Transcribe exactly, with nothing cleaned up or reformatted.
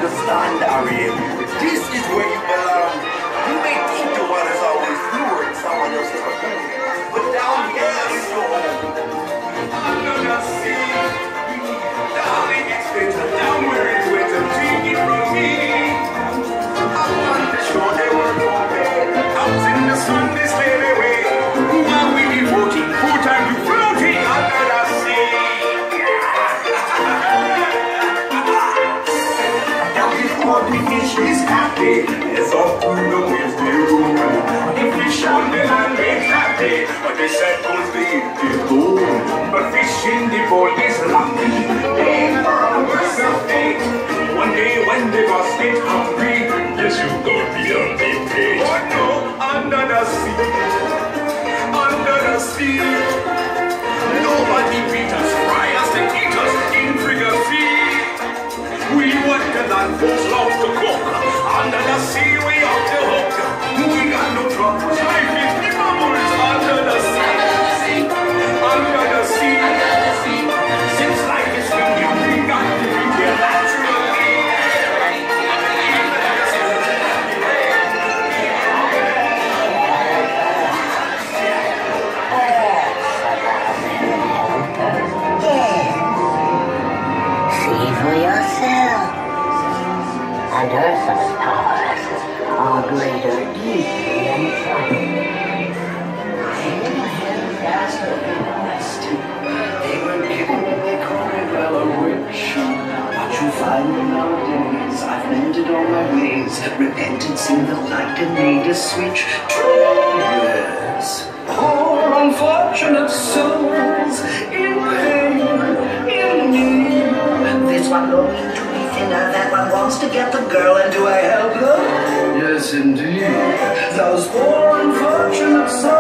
understand, Ariel. This is where you belong. You may think the water's always bluer in someone else's lagoon, but down here is your home. Under the sea, darling, it's better down where it's wetter. Take it from me. Up on the shore, they were no bed. Out in the sun, they slave away. While we devoting full time to floating under the sea. Now before the fish is happy, it's off to the waves they roam. The fish on the land ain't happy, but they said goes the empty home. But fish in the bowl is lucky, they for a worse of fate. One day when they must get hungry, yes, you go beyond the page. Oh no, under the sea, under the sea. Nobody beat us, fry us, and eat us in frigate. We work the land folks love to cook. Under the sea, we off the hook. We got no troubles, life is the bubbles. Under the sea, under the sea, under the sea. Since life is free, we got to be here naturally. See for yourself. And Earth's powers are greater deep than They were given the Corridella witch. What you find nowadays, I've mended all my ways. Repentance in the light and made a switch. True, yes. Poor unfortunate souls in pain, in need. This one longing to be thinner, that one wants to get the girl, and do I help them? Yes, indeed. Those poor unfortunate souls.